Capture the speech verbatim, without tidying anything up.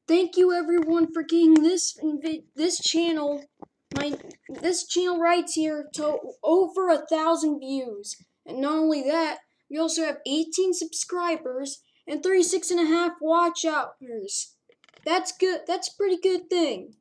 thank you everyone for getting this this channel, my this channel right here, to over a thousand views. And not only that, we also have eighteen subscribers and thirty-six and a half watch hours. That's good. That's a pretty good thing.